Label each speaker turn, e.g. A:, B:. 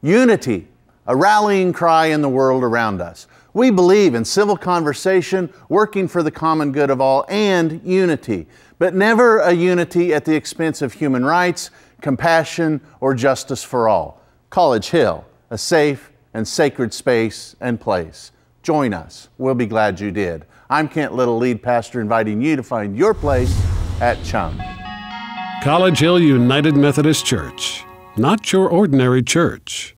A: Unity, a rallying cry in the world around us. We believe in civil conversation, working for the common good of all, and unity, but never a unity at the expense of human rights, compassion, or justice for all. College Hill, a safe and sacred space and place. Join us. We'll be glad you did. I'm Kent Little, lead pastor, inviting you to find your place at Chum.
B: College Hill United Methodist Church, not your ordinary church.